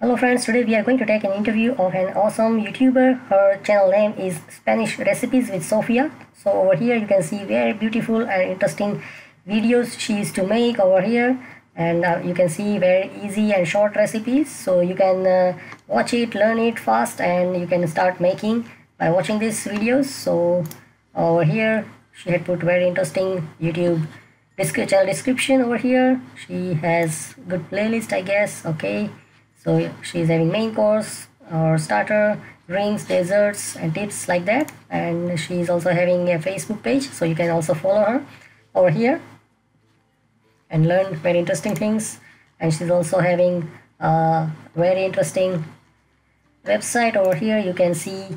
Hello friends, today we are going to take an interview of an awesome YouTuber. Her channel name is Spanish Recipes with Sofia. So over here you can see very beautiful and interesting videos she used to make over here, and you can see very easy and short recipes. So you can watch it, learn it fast, and you can start making by watching these videos. So over here she had put very interesting YouTube channel description over here. She has good playlist, I guess. Okay, so she's having main course or starter, drinks, desserts, and tips like that. And she's also having a Facebook page, so you can also follow her over here and learn very interesting things. And she's also having a very interesting website over here. You can see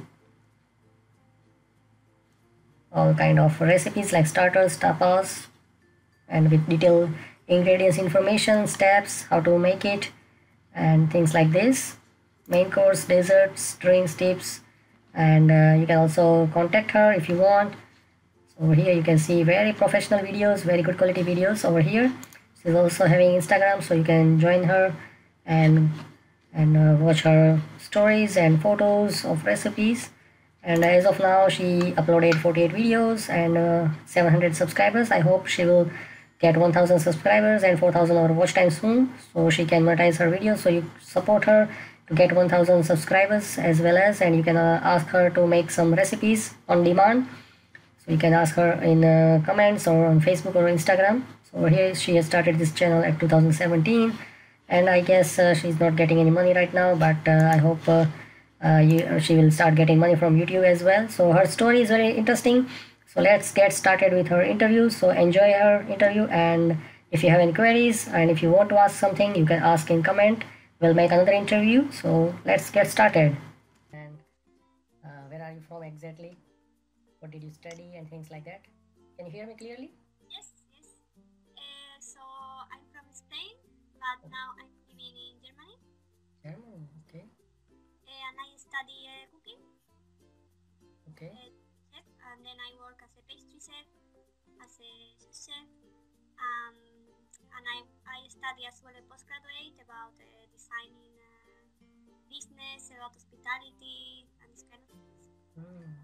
all kind of recipes like starters, tapas, and with detailed ingredients information, steps, how to make it, and things like this. Main course, desserts, drinks, tips, and you can also contact her if you want. So over here you can see very professional videos, very good quality videos over here. She's also having Instagram, so you can join her and watch her stories and photos of recipes. And as of now she uploaded 48 videos and 700 subscribers. I hope she will get 1000 subscribers and 4000 hour watch time soon, so she can monetize her videos. So you support her to get 1000 subscribers as well as, and you can ask her to make some recipes on demand. So you can ask her in comments or on Facebook or Instagram. So over here she has started this channel at 2017, and I guess she's not getting any money right now, but I hope she will start getting money from YouTube as well. So her story is very interesting. So let's get started with her interview. So enjoy her interview, and if you have any queries and if you want to ask something, you can ask in comment. We'll make another interview. So let's get started. And where are you from exactly? What did you study and things like that? Can you hear me clearly? Yes, yes. So I'm from Spain, but now I'm living in Germany. Germany, okay. And I study cooking. Okay. Chef, and then I work as a pastry chef, as a sous chef, and I study as well a postgraduate about designing business, about hospitality, and this kind of things. Yeah.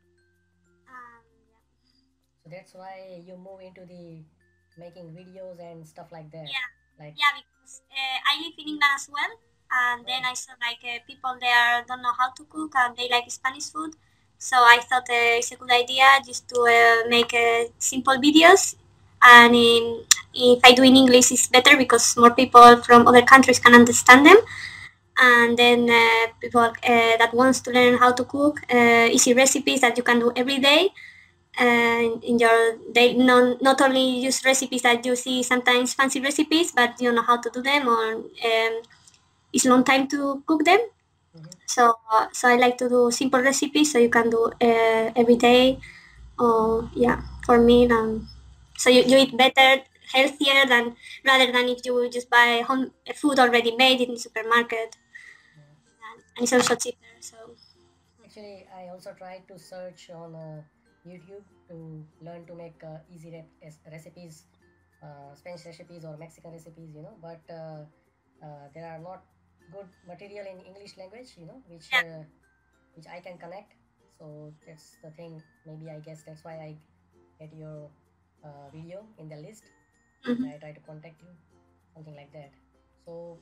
So that's why you move into the making videos and stuff like that. Yeah, because I live in England as well, and then I saw like people there don't know how to cook and they like Spanish food. So I thought it's a good idea just to make simple videos, and if I do in English, it's better because more people from other countries can understand them. And then people that wants to learn how to cook easy recipes that you can do every day, and in your day, not only use recipes that you see sometimes fancy recipes, but you know how to do them, or it's long time to cook them. So I like to do simple recipes so you can do every day. Or yeah, for me, so you eat better, healthier than rather than if you just buy home food already made in the supermarket, and it's also cheaper. So actually, I also tried to search on YouTube to learn to make easy recipes, Spanish recipes or Mexican recipes, but there are not good material in English language, yeah. which I can connect. So that's the thing. Maybe I guess that's why I get your video in the list. Mm-hmm. I try to contact you, something like that. So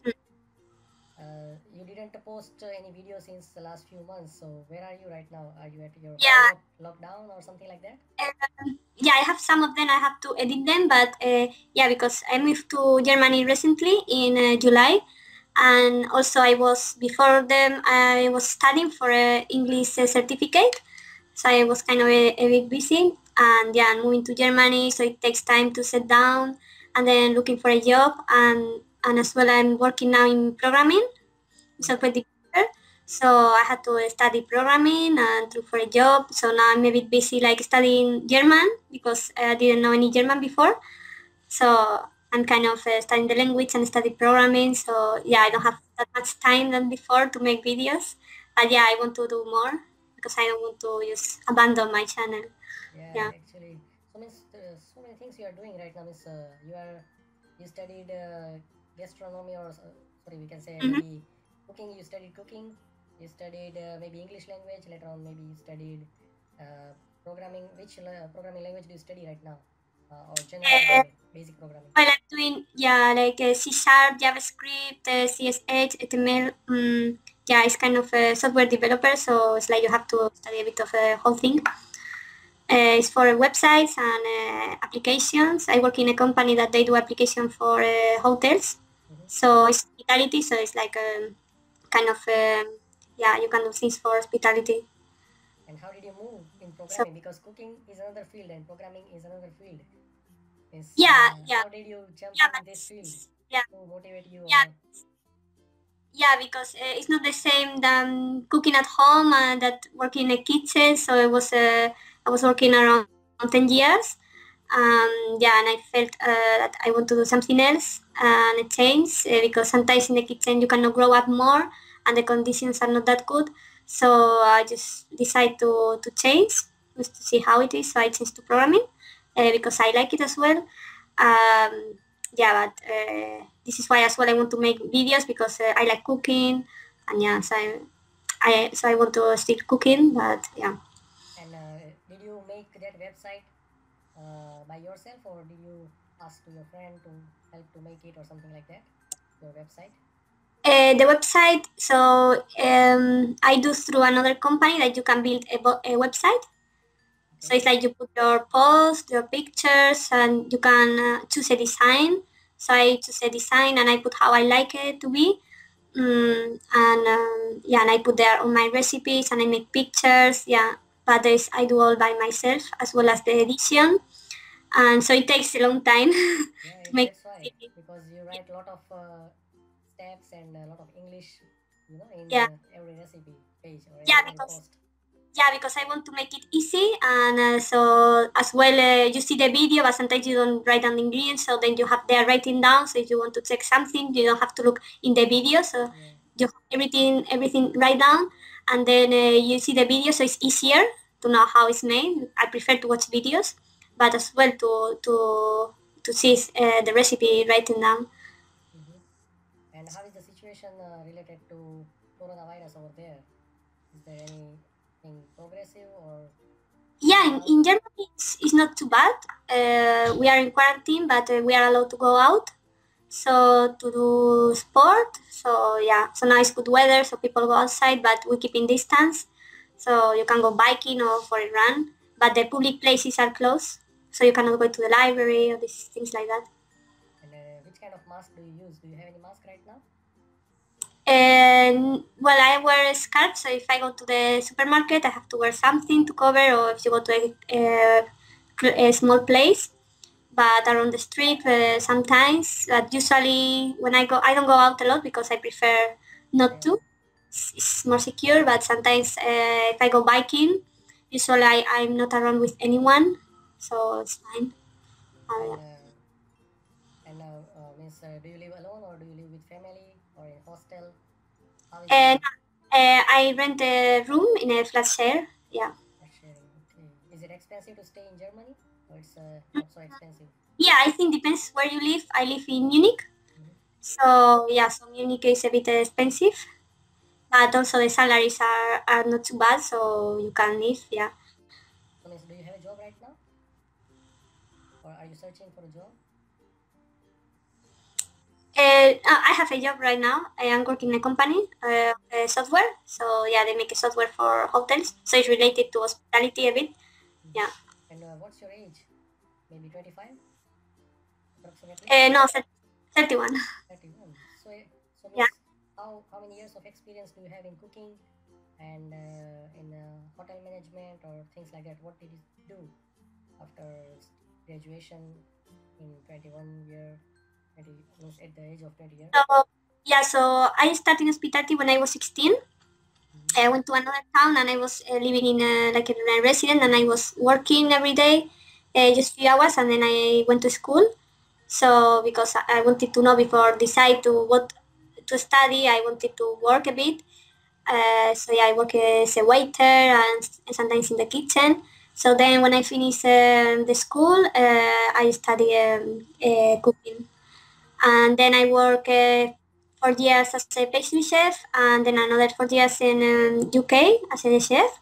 you didn't post any video since the last few months. So where are you right now? Are you at your Yeah. lockdown or something like that? Yeah, I have some of them. I have to edit them, but yeah, because I moved to Germany recently in July, and also I was before them. I was studying for a English certificate, so I was kind of a bit busy. And yeah, moving to Germany, so it takes time to sit down, and then looking for a job, and as well I'm working now in programming, software developer. So I had to study programming and look for a job. So now I'm a bit busy like studying German because I didn't know any German before. So I'm kind of studying the language and study programming. So yeah, I don't have that much time than before to make videos. But yeah, I want to do more because I don't want to just abandon my channel. Yeah, Yeah. actually, so means so many things you are doing right now. Means you studied gastronomy, or sorry, we can say Mm-hmm. maybe cooking, you studied cooking, you studied maybe English language, later on maybe you studied programming. Which programming language do you study right now? Or general Uh, programming, basic programming? Well, I'm doing, yeah, like C Sharp, JavaScript, CSH, HTML. Yeah, it's kind of a software developer, so it's like you have to study a bit of the whole thing. It's for websites and applications. I work in a company that they do application for hotels. Mm-hmm. So it's hospitality, so it's like kind of, yeah, you can do things for hospitality. And how did you move in So, programming? Because cooking is another field and programming is another field. Is yeah, yeah, how did you jump yeah, in but this field? yeah, Who motivate you? yeah, Or yeah, because it's not the same than cooking at home and that working in a kitchen. So I was working around 10 years. Yeah, and I felt that I want to do something else and a change because sometimes in the kitchen you cannot grow up more and the conditions are not that good. So I just decided to change just to see how it is. So I changed to programming because I like it as well. Yeah, but this is why as well I want to make videos because I like cooking, and yeah, so I want to still cooking, but yeah. and did you make that website by yourself, or did you ask to your friend to help to make it or something like that? Your website. The website, so I do through another company that you can build a website. So Okay. it's like you put your posts, your pictures, and you can choose a design. So I choose a design and I put how I like it to be. And yeah, and I put there all my recipes and I make pictures. Yeah, but there's, I do all by myself as well as the edition, and so it takes a long time Yeah, to make that's why, it. because you write a lot of steps and a lot of English, in Yeah, every recipe page or yeah, every because post. I want to make it easy, and so as well you see the video, but sometimes you don't write down the ingredients, so then you have there writing down. So if you want to check something, you don't have to look in the video. So Yeah. you have everything write down, and then you see the video, so it's easier to know how it's made. I prefer to watch videos, but as well to see the recipe writing down. Mm-hmm. And how is the situation related to coronavirus over there? Is there anything progressive or Yeah, going on? in Germany it's not too bad. We are in quarantine, but we are allowed to go out. So to do sport. So yeah, so now it's good weather, so people go outside, but we keep in distance. So you can go biking or for a run, but the public places are closed, so you cannot go to the library or these things like that. And which kind of mask do you use? Do you have any mask right now? And well, I wear a scarf, so if I go to the supermarket, I have to wear something to cover, or if you go to a small place. But around the street, sometimes. But usually, when I don't go out a lot because I prefer not Yeah. to. It's more secure. But sometimes, if I go biking, usually I'm not around with anyone, so it's fine. And Uh, means do you live alone or do you live with family or in hostel? How is and the I rent a room in a flat share. Yeah. sharing? Okay. Is it expensive to stay in Germany or it's not so expensive? Yeah, I think depends where you live. I live in Munich, Mm-hmm. so yeah, so Munich is a bit expensive, but also the salaries are not too bad, so you can live. Yeah. So means do you have a job right now or are you searching for a job? I have a job right now. I am working in a company, software. So yeah, they make a software for hotels. So it's related to hospitality a bit. Mm-hmm. Yeah. And what's your age? Maybe 25 approximately? No, 31. 31. So Yeah. means how many years of experience do you have in cooking and in hotel management or things like that? What did you do after graduation in 21 year 20 means at the age of 20 year? So yeah, so I started hospitality when I was 16. Mm-hmm. I went to another town and I was living in like in a resident, and I was working every day, just few hours, and then I went to school. So because I wanted to know before decide to what to study, I wanted to work a bit. So yeah, I work as a waiter and sometimes in the kitchen. So then when I finish the school, I study cooking, and then I work 4 years as a pastry chef, and then another 4 years in UK as a chef.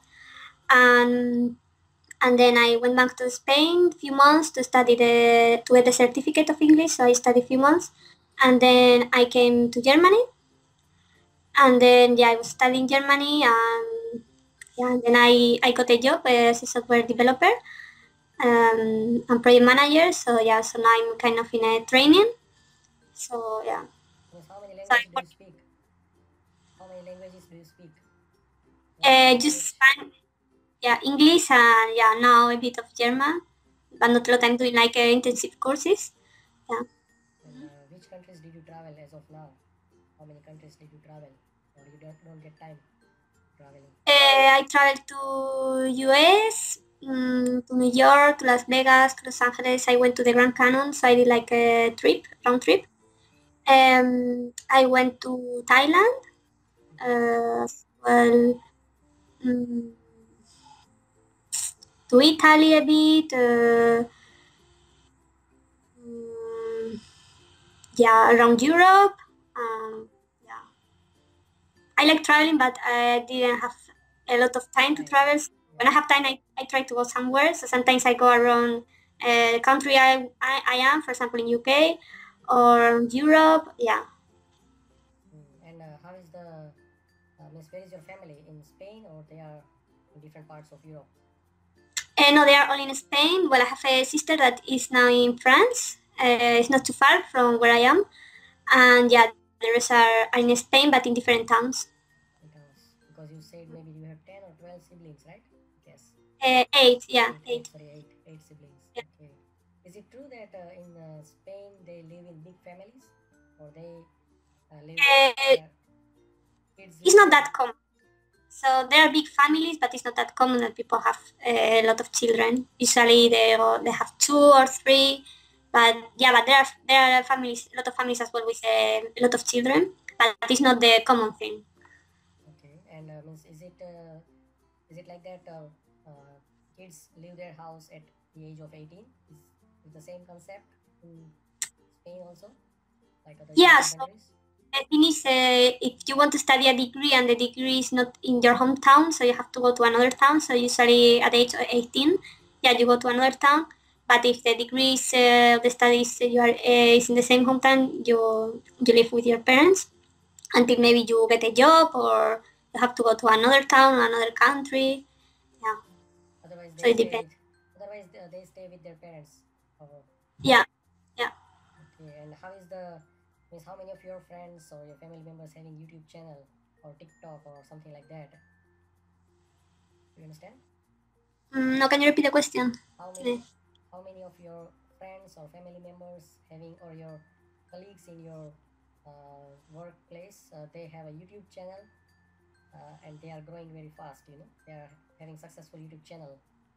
And then I went back to Spain a few months to study to get the certificate of English. So I studied a few months, and then I came to Germany, and then I was studying Germany, and then I got a job as a software developer and project manager. So now I'm kind of in a training. So yeah. Yes, how many So languages do you speak? How many languages do you speak? just English and now a bit of German, but not a lot. I'm doing like intensive courses. Yeah. And which countries did you travel as of now? How many countries did you travel? Or you don't get time traveling? I traveled to US, to New York, to Las Vegas, to Los Angeles. I went to the Grand Canyon, so I did like a round trip. I went to Thailand as well, mm, to Italy a bit. Mm, around Europe. Yeah, I like traveling, but I didn't have a lot of time to travel. So when I have time, I try to go somewhere. So sometimes I go around the country I am, for example, in UK or Europe. Yeah. And how is the Miss? Where is your family in Spain, or they are in different parts of Europe? No, they are all in Spain. Well, I have a sister that is now in France. It's not too far from where I am, and the rest are in Spain, but in different towns. Because you said maybe you have 10 or 12 siblings, right? Yes. 8, yeah, 8. Sorry, eight siblings. Yeah. Okay. Is it true that in Spain they live in big families, or they live? It's not that common. So there are big families, but it's not that common that people have a lot of children. Usually they have 2 or 3, but there are families, a lot of families as well with a lot of children, but it's not the common thing. Okay, and means is it like that? Kids leave their house at the age of 18. Is the same concept in Spain also, like other So countries? the thing is, if you want to study a degree and the degree is not in your hometown, so you have to go to another town. So usually at the age of 18, you go to another town. But if the degree is the studies is in the same hometown, you live with your parents until maybe you get a job or you have to go to another town, another country. Yeah. Otherwise, So it depends. They stay with their parents. Yeah. Okay, and how is means how many of your friends or your family members having YouTube channel or TikTok or something like that? Do you understand? No, can you repeat the question? How many of your friends or family members having, or your colleagues in your workplace, they have a YouTube channel and they are growing very fast, they are having successful YouTube channel?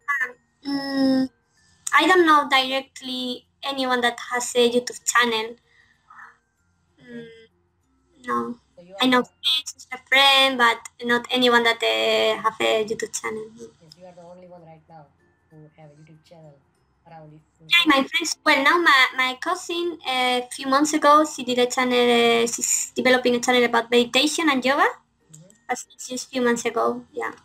I don't know directly anyone that has a YouTube channel. Okay. No. I know a friend, but not anyone that have a YouTube channel. Yes, you are the only one right now who have a YouTube channel around it. Yeah, my friends. Well, now my cousin a few months ago, she did a channel. She's developing a channel about meditation and yoga. That's just a few months ago. Yeah.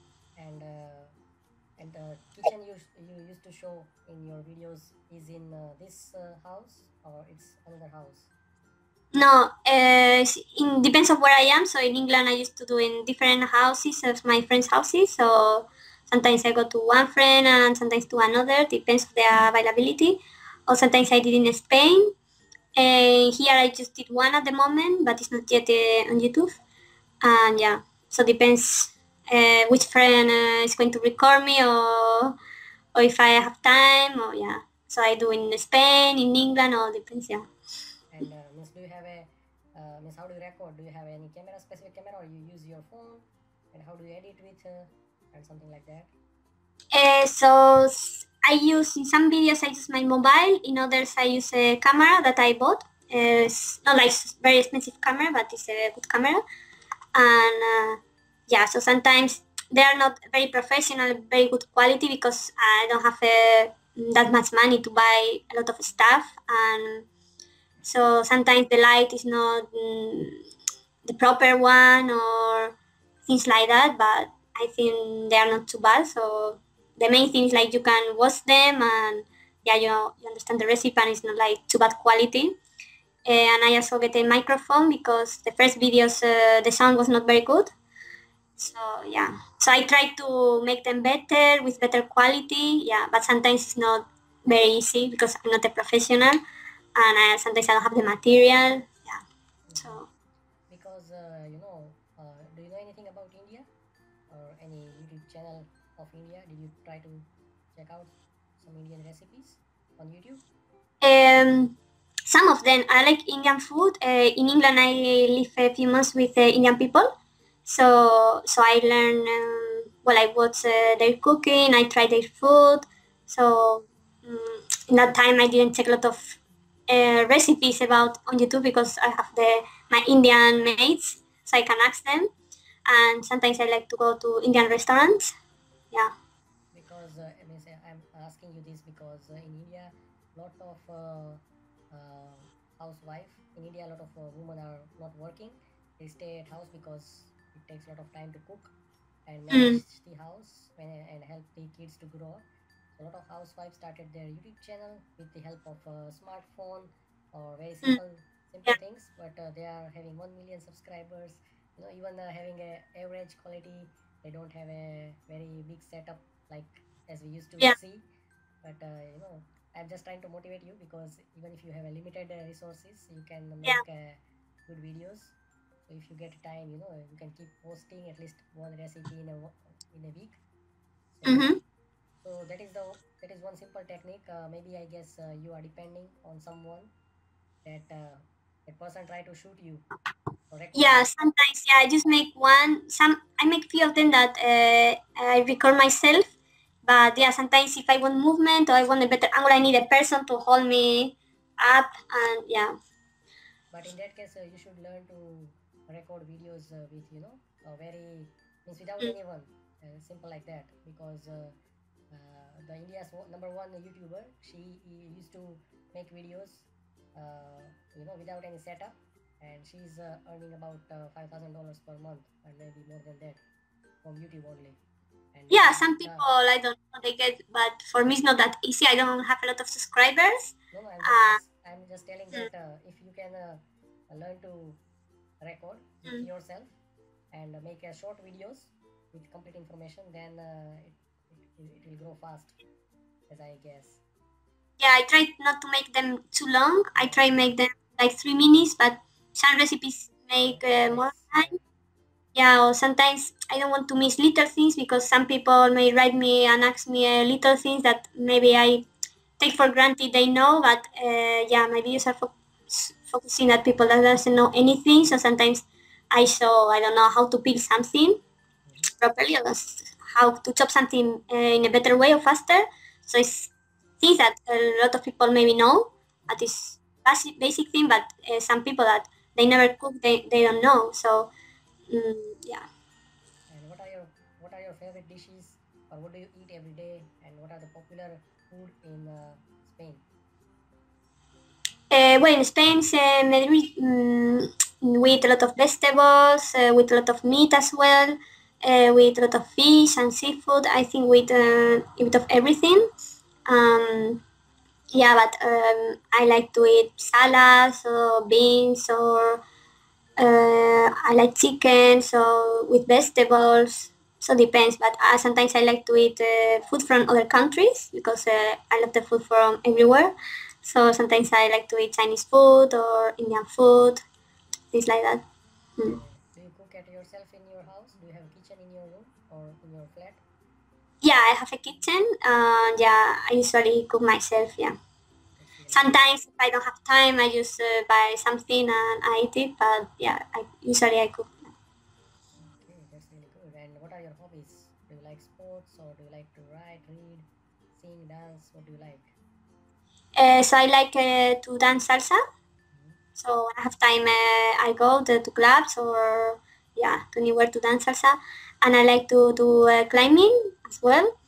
And the kitchen you used to show in your videos is in this house, or it's another house? No, it depends on where I am. So in England, I used to do in different houses of my friends' houses. So sometimes I go to one friend and sometimes to another. Depends on the availability. Or sometimes I did in Spain. Here I just did one at the moment, but it's not yet on YouTube. And so depends which friend is going to record me, or if I have time, or So I do in Spain, in England, or depends. And Miss, do you have Miss, how do you record? Do you have any specific camera, or you use your phone? And how do you edit with and something like that? So I use, in some videos I use my mobile, in others I use a camera that I bought. It's not like very expensive camera, but it's a good camera. And so sometimes they are not very professional, very good quality, because I don't have that much money to buy a lot of stuff. And So sometimes the light is not the proper one or things like that, but I think they are not too bad. So the main thing is like you can watch them and yeah, you understand the recipe and it's not like too bad quality. And I also get a microphone because the first videos the sound was not very good. So yeah, so I try to make them better with better quality. Yeah, but sometimes it's not very easy because I'm not a professional, and sometimes I don't have the material. Yeah, so Because do you know anything about India or any YouTube channel of India? Did you try to check out some Indian recipes on YouTube? some of them I like Indian food. In England, I live a few months with Indian people, so I learn. Well, I watch their cooking. I try their food. So in that time, I didn't check a lot of recipes about on YouTube because I have my Indian mates, so I can ask them. And sometimes I like to go to Indian restaurants. Yeah. Because I mean, I'm asking you this because in India, lot of uh, housewife in India, a lot of women are not working. They stay at house because it takes a lot of time to cook and manage Mm. the house and help the kids to grow up. So a lot of housewives started their YouTube channel with the help of a smartphone or very Mm. simple Yeah. things, but they are having 1 million subscribers. Even having a average quality, they don't have a very big setup like as we used to Yeah. see. But I'm just trying to motivate you because even if you have a limited resources, you can Yeah. make good videos. So if you get time, you can keep posting at least one recipe in a week. So yeah, Mm-hmm. so that is one simple technique. Maybe I guess you are depending on someone that person try to shoot you or record Yeah, you. sometimes yeah, I just make one. I make few of them that I record myself. But yeah, sometimes if I want movement or I want a better angle, I need a person to hold me up. And yeah. But in that case, you should learn to record videos with very means without Mm. anyone, simple like that. Because the India's number one YouTuber, she used to make videos, without any setup, and she's earning about $5,000 per month, and maybe more than that from YouTube only. And Yeah, some the people I don't know they get, but for me it's not that easy. I don't have a lot of subscribers. no, no, Uh, I'm just telling mm, that if you can learn to record with mm. yourself and make short videos with complete information, then it will grow fast, as I guess. Yeah, I try not to make them too long. I Yeah, try make them like 3 minutes, but some recipes make 2 minutes. more Yeah. time. Yeah, or sometimes I don't want to miss little things because some people may write me and ask me little things that maybe I take for granted they know, but yeah, my videos are focusing at people that doesn't know anything. So sometimes I show I don't know how to peel something Hmm. properly or how to chop something in a better way or faster. So it's things that a lot of people maybe know at this basic thing, but some people that they never cook, they don't know. So yeah. And what are your favorite dishes, or what do you eat every day, and what are the popular food in Spain? Well, in Spain, Madrid, with a lot of vegetables, with a lot of meat as well, with a lot of fish and seafood. I think with a bit of everything. Um, yeah, but I like to eat salads or beans or I like chicken, so with vegetables. So depends, but sometimes I like to eat food from other countries because I love the food from everywhere. So sometimes I like to eat Chinese food or Indian food, things like that. Mm. Do you cook at yourself in your house? Do you have a kitchen in your room or in your flat? Yeah, I have a kitchen. Yeah, I usually cook myself. Yeah, That's really good. sometimes if I don't have time, I just buy something and I eat it. But yeah, I usually I cook. Okay, that's really good. And what are your hobbies? Do you like sports, or do you like to write, read, sing, dance? What do you like? So I like to dance salsa. Mhm. So when I have time, I go to clubs or yeah, to anywhere to dance salsa, and I like to do climbing as well.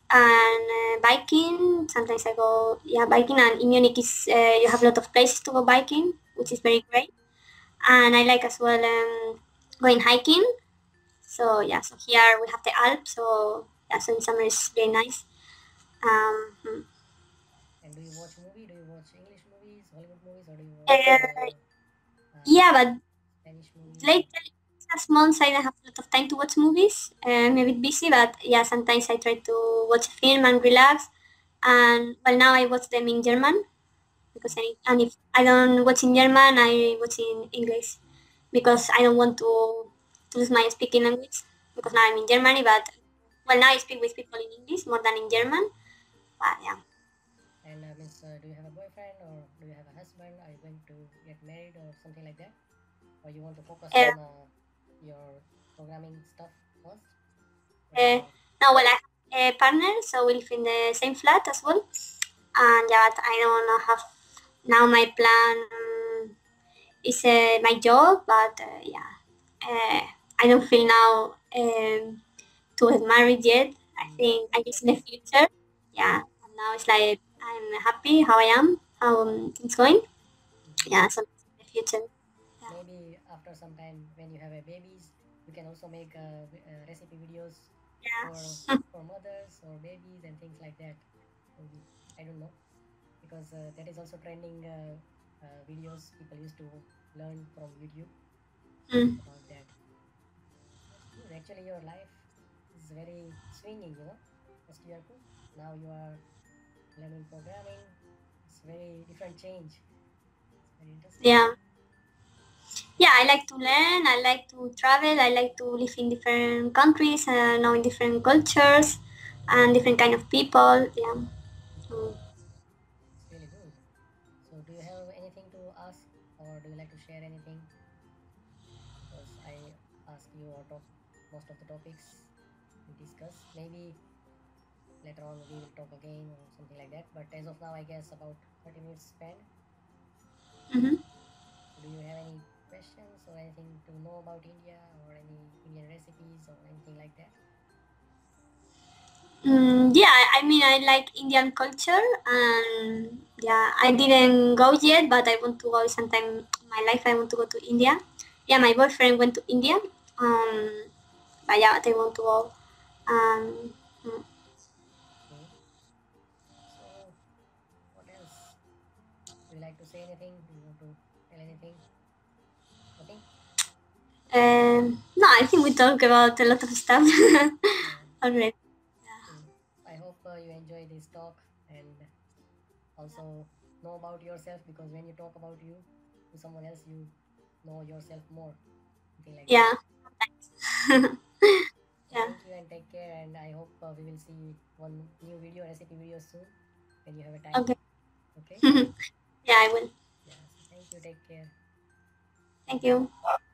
and biking. Sometimes I go, yeah, biking. And in Munich is you have a lot of places to go biking, which is very great. And I like as well going hiking. So yeah, so here we have the Alps. So yeah, so in summer it's very nice. Hmm. And do you watch movie? Do you watch English movies, Hollywood movies, or do you watch Uh, yeah, uh, but Spanish movies? Or... lately last months I don't have a lot of time to watch movies. I'm a bit busy, but yeah, sometimes I try to watch a film and relax. And well, now I watch them in German because and if I don't watch in German, I watch in English because I don't want to lose my speaking language because now I'm in Germany, but well, now I speak with people in English more than in German. But yeah. And means, do you have a boyfriend or do you have a husband? Are you going to get married or something like that? Or you want to focus Uh, on your programming stuff first? What is uh, your... Now, well, I have a partner, so we live in the same flat as well. And yeah, but I don't have now my plan is my job, but yeah, I don't feel now to get married yet. I think I It's guess in the okay. future. Yeah, and now it's like I'm happy how I am, how it's going. Mhm. Yeah, so in the future. Yeah. Maybe after some time when you have a babies, you can also make recipe videos for Yeah. mothers or babies and things like that. Maybe, I don't know, because that is also trending videos people used to learn from YouTube Mm. about that. That's good. Actually, your life is very swinging, first year cook, now you are learning programming. It's very different change. It's very interesting. Yeah. Yeah, I like to learn. I like to travel. I like to live in different countries, knowing different cultures and different kind of people. Yeah. Mm. It's really good. So do you have anything to ask, or do you like to share anything? Because I ask you or talk most of the topics we discuss. Maybe later on we will talk again or something like that. But as of now, I guess about 30 minutes spent. Mm-hmm. So do you have any questions or anything to know about India or any Indian recipes or anything like that? Yeah, I mean, I like Indian culture, and yeah, I didn't go yet, but I want to go sometime in my life. I want to go to India. Yeah, my boyfriend went to India, but yeah, I want to go. Um, mm, Okay. So what else? Do you like to say anything? Do you want to tell anything? Nothing? no, I think we talk about a lot of stuff Yeah. already. Okay. I hope you enjoy this talk and also know about yourself, because when you talk about you to someone else, you know yourself more. Something like that. Yeah, So yeah. thank you and take care. And I hope we will see one new video, recipe video soon when you have a time. Okay. Okay. Yeah, I will. Yeah. So thank you. Take care. Thank you.